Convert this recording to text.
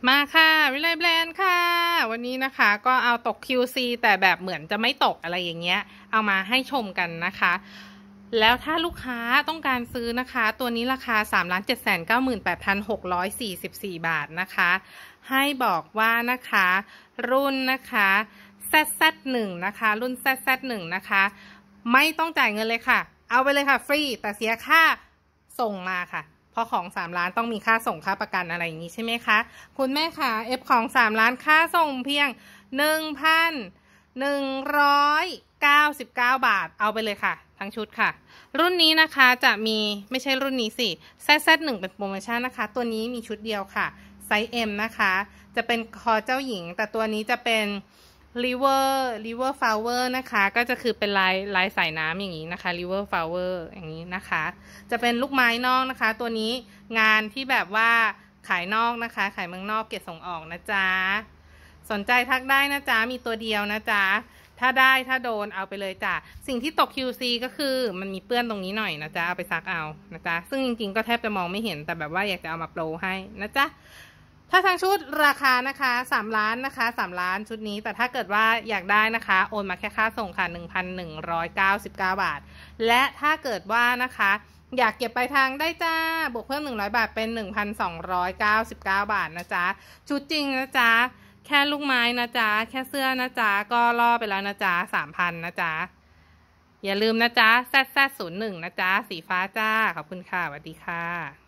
มาค่ะวิไลแบรนด์ค่ะวันนี้นะคะก็เอาตก QC แต่แบบเหมือนจะไม่ตกอะไรอย่างเงี้ยเอามาให้ชมกันนะคะแล้วถ้าลูกค้าต้องการซื้อนะคะตัวนี้ราคา 3,798,644 บาทนะคะให้บอกว่านะคะรุ่นนะคะ ZZ1 นะคะรุ่น ZZ1 นะคะไม่ต้องจ่ายเงินเลยค่ะเอาไปเลยค่ะฟรีแต่เสียค่าส่งมาค่ะเพราะของ3 ล้านต้องมีค่าส่งค่าประกันอะไรอย่างนี้ใช่ไหมคะคุณแม่คะเอฟของ3 ล้านค่าส่งเพียง 1,199 บาทเอาไปเลยค่ะทั้งชุดค่ะรุ่นนี้นะคะจะมีไม่ใช่รุ่นนี้สิ ZZ1 เป็นโปรโมชั่นนะคะตัวนี้มีชุดเดียวค่ะไซส์ M นะคะจะเป็นคอเจ้าหญิงแต่ตัวนี้จะเป็นriver flower นะคะก็จะคือเป็นลายสายน้ำอย่างนี้นะคะ river flower อย่างนี้นะคะจะเป็นลูกไม้นอกนะคะตัวนี้งานที่แบบว่าขายนอกนะคะขายเมืองนอกเก็บส่งออกนะจ๊ะสนใจทักได้นะจ๊ะมีตัวเดียวนะจ๊ะถ้าโดนเอาไปเลยจ้ะสิ่งที่ตก QC ก็คือมันมีเปื้อนตรงนี้หน่อยนะจ๊ะเอาไปซักเอานะจ๊ะซึ่งจริงๆก็แทบจะมองไม่เห็นแต่แบบว่าอยากจะเอามาโปรให้นะจ๊ะถ้าทั้งชุดราคานะคะ3 ล้านนะคะ3 ล้านชุดนี้แต่ถ้าเกิดว่าอยากได้นะคะโอนมาแค่ค่าส่งค่ะ 1,199 บาทและถ้าเกิดว่านะคะอยากเก็บไปทางได้จ้าบวกเพิ่ม100 บาทเป็น 1,299 บาทนะจ๊ะชุดจริงนะจ๊ะแค่ลูกไม้นะจ๊ะแค่เสื้อนะจ๊ะก็ล่อไปแล้วนะจ๊ะ 3,000 นะจ๊ะอย่าลืมนะจ๊ะ ZZ01 นะจ๊ะสีฟ้าจ้าขอบคุณค่ะสวัสดีค่ะ